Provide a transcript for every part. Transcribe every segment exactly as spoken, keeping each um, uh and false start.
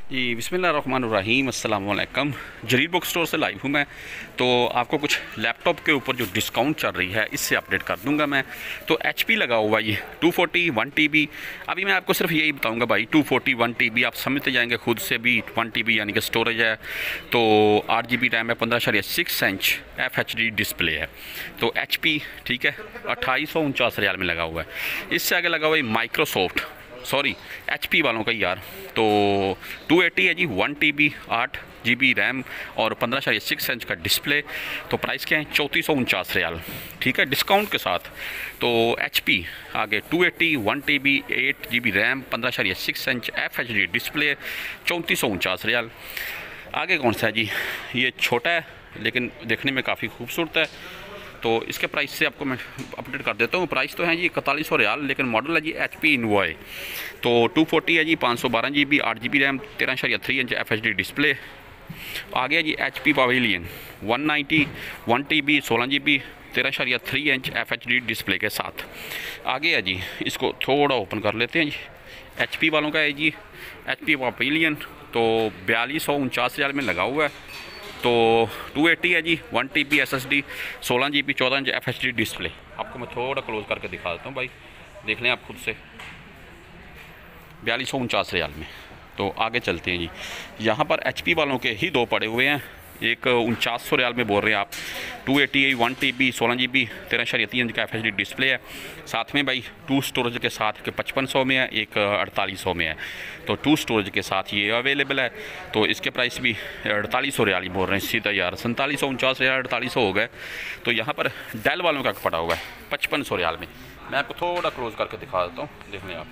जी बिस्मिल्लाहिर्रहमानिर्रहीम अस्सलाम वालेकुम। जरीर बुक स्टोर से लाइव हूँ मैं। तो आपको कुछ लैपटॉप के ऊपर जो डिस्काउंट चल रही है इससे अपडेट कर दूंगा मैं। तो एचपी लगा हुआ ये two forty one T B. अभी मैं आपको सिर्फ यही बताऊंगा भाई, two forty one T B आप समझते जाएंगे खुद से भी। वन टी बी यानी कि स्टोरेज है, तो आठ जी बी रैम है, पंद्रह शरिया six inch F H D display है। तो एच पी ठीक है, अट्ठाईस सौ उनचास रियाल में लगा हुआ है। इससे आगे लगा हुआ है माइक्रोसॉफ्ट, सॉरी एचपी वालों का यार, तो टू एटी है जी, वन टी बी, आठ जी बी रैम और पंद्रह शरिया सिक्स इंच का डिस्प्ले। तो प्राइस क्या है, चौंतीस सौ उनचास रियाल ठीक है, डिस्काउंट के साथ। तो एचपी आगे two eighty one T B, eight G B RAM, पंद्रह शरिया six inch F H D display, चौंतीस सौ उनचास रियाल। आगे कौन सा है जी, ये छोटा है लेकिन देखने में काफ़ी खूबसूरत है। तो इसके प्राइस से आपको मैं अपडेट कर देता हूँ। प्राइस तो है जी इकतालीस सौ रियाल, लेकिन मॉडल है जी एच पी इनवॉय। तो टू फोर्टी है जी, पाँच सौ बारह जी बी, आठ जी बी रैम, तेरह शरिया three inch F H D display. आ गया जी H P Pavilion one ninety, one T B, सोलह जी बी, तेरह शरिया three inch F H D display के साथ। आगे है जी, इसको थोड़ा ओपन कर लेते हैं जी। एच पी वालों का है जी एच पी पवेलियन, तो बयालीस सौ उनचास रियाल में लगा हुआ है। तो टू एटी है जी, one T B S S D, सोलह जी बी, चौदह inch F H D display. आपको मैं थोड़ा क्लोज करके दिखा देता हूँ भाई, देख लें आप खुद से, बयालीस सौ उनचास रियाल में। तो आगे चलते हैं जी। यहाँ पर एच पी वालों के ही दो पड़े हुए हैं। एक उनचास सौ रियाल में बोल रहे हैं आप, टू एटी है, वन टी बी, सोलह जी बी, तेरह शरिया तीन इंच का एफ एच डी डिस्प्ले है। साथ में भाई टू स्टोरेज के साथ के पचपन सौ में है, एक अड़तालीस सौ में है। तो टू स्टोरेज के साथ ये अवेलेबल है। तो इसके प्राइस भी अड़तालीस सौ रियाल ही बोल रहे हैं सीधा यार, सैंतालीस सौ उनचास रियाल, अड़तालीस सौ हो गए। तो यहाँ पर डेल वालों का पड़ा हुआ है पचपन सौ रियाल में। मैं आपको थोड़ा क्लोज करके दिखा देता हूँ, देख लें आप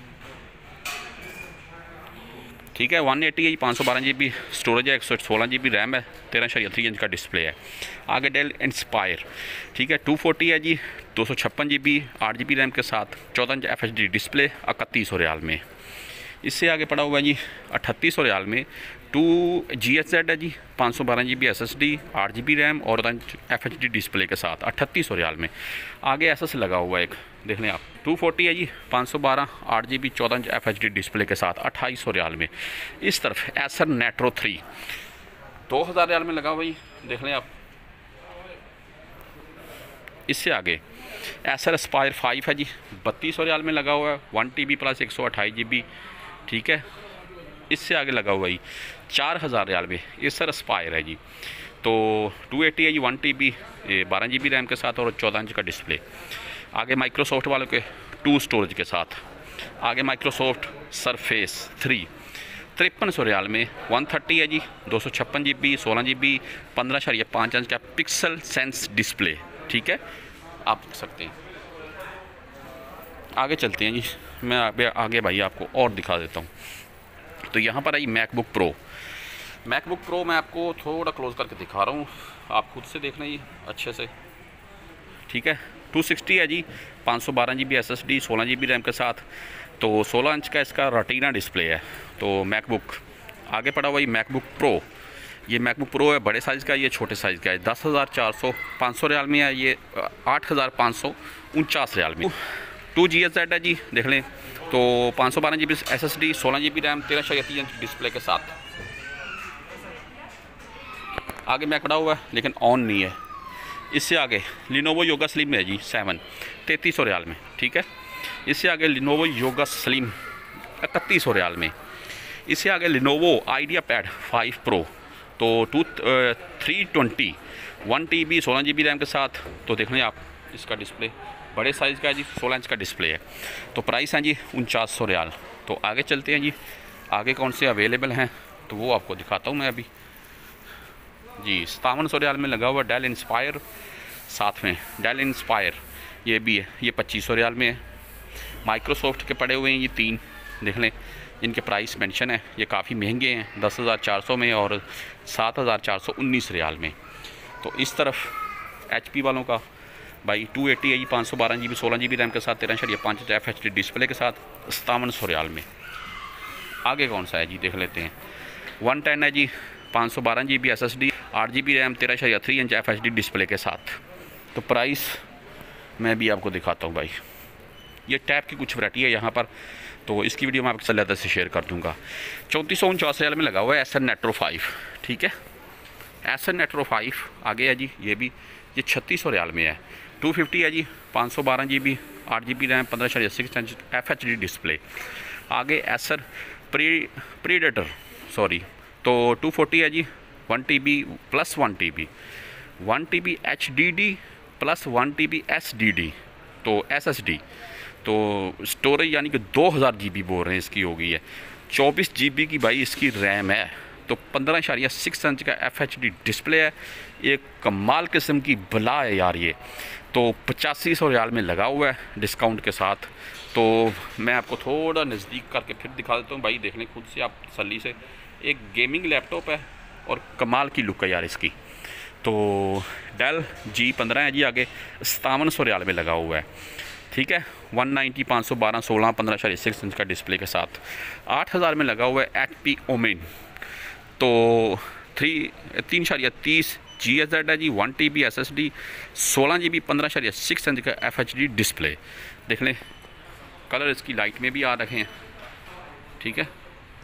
ठीक है। वन एटी है, पाँच सौ बारह जी बी स्टोरेज है, एक सौ सोलह जी बी रैम है, तेरह शरिया थ्री इंच का डिस्प्ले है। आगे डेल इंस्पायर ठीक है, टू फोर्टी है जी, दो सौ छप्पन जी बी, आठ जी बी रैम के साथ, चौदह inch F H D display, इकतीस सौ रियाल में। इससे आगे पड़ा हुआ है जी अट्ठतीस सौ रियाल में, टू जी एच जेड है जी, पाँच सौ बारह G B S S D, आठ जी बी रैम और एफ एच डी डिस्प्ले के साथ, अट्ठतीस सौ रियाल में। आगे एस एस लगा हुआ है एक, देख लें आप, टू फोर्टी है जी, पाँच सौ बारह, आठ जी बी, चौदह inch F H D display के साथ, अट्ठाईस सौ रियाल में। इस तरफ एसर नेट्रो थ्री दो हज़ार रियाल में लगा हुआ जी, देख लें आप। इससे आगे एसर एस्पायर फाइव है जी, बत्तीस सौ रियाल में लगा हुआ है, वन टी बी प्लस एक सौ अट्ठाईस जी बी ठीक है। इससे आगे लगा हुआ जी चार हज़ार रियाल में एसर एस्पायर है जी। तो टू एटी है जी, वन टी बी, बारह जी बी रैम के साथ और चौदह इंच का डिस्प्ले। आगे माइक्रोसॉफ्ट वालों के टू स्टोरेज के साथ। आगे माइक्रोसॉफ्ट सरफेस थ्री तिरपन सौ रियाल में, वन थर्टी है जी, दो सौ छप्पन जी बी, सोलह जी बी, पंद्रह शरिया पाँच इंच का पिक्सल सेंस डिस्प्ले ठीक है, आप देख सकते हैं। आगे चलते हैं जी, मैं आगे आगे भाई आपको और दिखा देता हूँ। तो यहाँ पर आई मैकबुक प्रो। मैकबुक प्रो मैं आपको थोड़ा क्लोज करके दिखा रहा हूँ, आप खुद से देखना जी अच्छे से ठीक है। टू सिक्सटी है जी, पाँच सौ बारह G B S S D, सोलह जी बी रैम के साथ, तो सोलह इंच का इसका रेटिना डिस्प्ले है। तो मैकबुक आगे पड़ा हुआ ये मैकबुक प्रो, ये मैकबुक प्रो है, बड़े साइज़ का, ये छोटे साइज़ का है। दस हज़ार चार सौ पाँच सौ रियाल में है, ये आठ हज़ार पाँच सौ उनचास रियाल में। टू जी एच जेड है जी, देख लें, तो पाँच सौ बारह G B S S D, सोलह जी बी रैम, तेरह शरिया तीन इंच डिस्प्ले के साथ। आगे मैक पड़ा हुआ है लेकिन ऑन नहीं है। इससे आगे लिनोवो योगा स्लिम है जी सेवन, तैंतीस सौ रियाल में ठीक है। इससे आगे लिनोवो योगा स्लिम इकतीस सौ रियाल में। इससे आगे Lenovo IdeaPad five pro, तो two three twenty, one T B, सोलह जी बी रैम के साथ। तो देख लें आप, इसका डिस्प्ले बड़े साइज़ का है जी, सोलह इंच का डिस्प्ले है। तो प्राइस है जी उनचास सौ रियाल। तो आगे चलते हैं जी, आगे कौन से अवेलेबल हैं तो वो आपको दिखाता हूँ मैं अभी जी। सतावन सौ रियाल में लगा हुआ डेल इंस्पायर, साथ में डेल इंस्पायर ये भी है, ये पच्चीस सौ रियाल में है। माइक्रोसॉफ्ट के पड़े हुए हैं ये तीन, देख लें, इनके प्राइस मेंशन है, ये काफ़ी महंगे हैं, दस हज़ार चार सौ में और सात हज़ार चार सौ उन्नीस रियाल में। तो इस तरफ एच पी वालों का भाई टू एटी है जी, पाँच सौ बारह जी बी, सोलह जी बी रैम के साथ, तेरह शरिया पाँच inch F H D display के साथ, सतावन सौ रियाल में। आगे कौन सा है जी, देख लेते हैं। वन टेन है जी, पाँच सौ बारह G B S S D, आठ जी बी रैम, तेरह शरिया three inch F H D display के साथ। तो प्राइस मैं भी आपको दिखाता हूँ भाई, ये टैब की कुछ वैरायटी है यहाँ पर। तो इसकी वीडियो मैं आपके साथ ज़्यादा से शेयर कर दूँगा। चौंतीस सौ उनचास रियाल में लगा हुआ है एसर नेट्रो फाइव, ठीक है। एसर नेट्रो फाइव आगे है जी, ये भी ये छत्तीस सौ रियाल में है। टू फिफ्टी है जी, पाँच सौ बारह जी बी, आठ जी बी रैम, पंद्रह शरीय six inch F H D display. आगे एसर प्री प्रीडेटर सॉरी तो टू फोर्टी है जी, one T B plus one T B, one T B H D D plus one T B S D D, तो S S D, तो storage यानी कि दो हज़ार जी बी बोल रहे हैं इसकी हो गई है। चौबीस जी बी की भाई इसकी रैम है, तो पंद्रह इशारिया सिक्स इंच का एफ एच डी डिस्प्ले है। एक कमाल किस्म की बला है यार ये। तो पचासी सौ रियाल में लगा हुआ है डिस्काउंट के साथ। तो मैं आपको थोड़ा नज़दीक करके फिर दिखा देता हूँ भाई, देख लें खुद से आप तसल्ली से। एक गेमिंग लैपटॉप है और कमाल की लुक है यार इसकी। तो डेल जी पंद्रह है जी, आगे सतावन सौ रियाल में लगा हुआ है, ठीक है। वन नाइन्टी, पाँच सौ बारह, सोलह, पंद्रह शरीय सिक्स इंच का डिस्प्ले के साथ। आठ हज़ार में लगा हुआ है एच पी ओमेन, तो थ्री तीन शरिया तीस जी एस जेड है जी, one T B S S D, सोलह जी बी, पंद्रह शरिया सिक्स इंच का एफ एच डी डिस्प्ले। देख लें कलर इसकी लाइट में भी आ रखे हैं, ठीक है।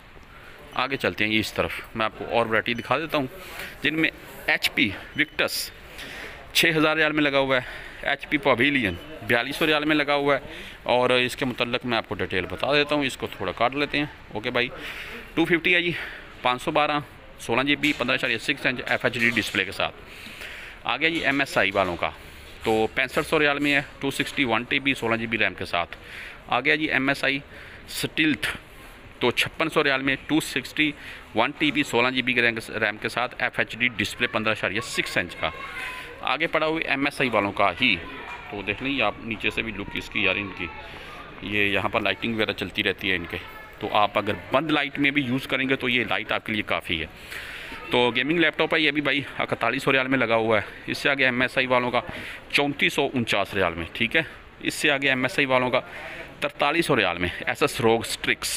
आगे चलते हैं ये इस तरफ, मैं आपको और वैरायटी दिखा देता हूँ जिनमें एच पी विक्टस छः हज़ार रियाल में लगा हुआ है, एच पी पवेलियन बयालीस सौ रियाल में लगा हुआ है। और इसके मुतल्लिक मैं आपको डिटेल बता देता हूँ, इसको थोड़ा काट लेते हैं। ओके भाई, टू फिफ्टी है जी, पाँच सौ बारह, सोलह जी बी, पंद्रह शरिया six inch F H D display के साथ। आगे जी एम एस आई वालों का, तो पैंसठ सौ रियाल में है, two sixty, one T B, सोलह जी बी रैम के साथ। आगे जी एम एस आई स्टिल्थ, तो छप्पन सौ रियाल में, two sixty, one T B, सोलह जी बी रैम के साथ, एफ एच डी डिस्प्ले पंद्रह शरिया सिक्स इंच का। आगे पड़ा हुआ एम एस आई वालों का ही, तो देख लें आप नीचे से भी लुक इसकी यार इनकी, ये यहाँ पर लाइटिंग वगैरह चलती रहती है इनके, तो आप अगर बंद लाइट में भी यूज़ करेंगे तो ये लाइट आपके लिए काफ़ी है। तो गेमिंग लैपटॉप है ये भी भाई इकतालीस सौ रियाल में लगा हुआ है। इससे आगे एम एस आई वालों का चौंतीस सौ उनचास रियाल में, ठीक है। इससे आगे एम एस आई वालों का तरतालीस सौ रियाल में एस एस रोग स्ट्रिक्स,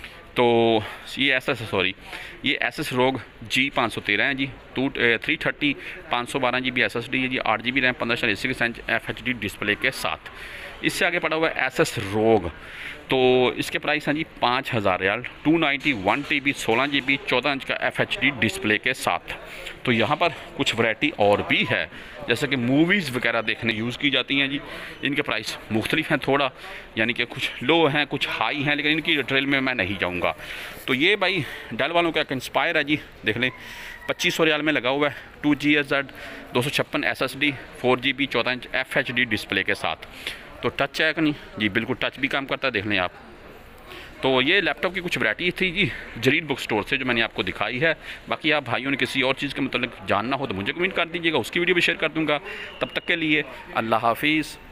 तो ये एस एस सॉरी ये एस एस रोग जी पाँच सौ तेरह है जी, टू थ्री थर्टी, पाँच सौ बारह G B S S D है जी, आठ जी बी रैम, पंद्रह शरीय six inch F H D display के साथ। इससे आगे पड़ा हुआ है एस एस रोग, तो इसके प्राइस हैं जी पाँच हज़ार riyal, two ninety, one T B, सोलह जी बी, चौदह इंच का एफ एच डी डिस्प्ले के साथ। तो यहाँ पर कुछ वैरायटी और भी है, जैसे कि मूवीज़ वगैरह देखने यूज़ की जाती हैं जी। इनके प्राइस मुख्तलिफ हैं थोड़ा, यानी कि कुछ लो हैं कुछ हाई हैं, लेकिन इनकी डिटेल में मैं नहीं जाऊँगा। तो ये भाई डेल वालों का एक इंस्पायर है जी, देख लें पच्चीस सौ रियाल में लगा हुआ है, टू जी एस जेड, दो सौ छप्पन S S D, four G B, चौदह inch F H D display के साथ। तो टच है कि नहीं जी, बिल्कुल टच भी काम करता है, देख लें आप। तो ये लैपटॉप की कुछ वैरायटी थी जी जरीर बुक स्टोर से जो मैंने आपको दिखाई है। बाकी आप भाइयों ने किसी और चीज़ के मतलब जानना हो तो मुझे कमेंट कर दीजिएगा, उसकी वीडियो भी शेयर कर दूंगा। तब तक के लिए अल्लाह हाफिज़।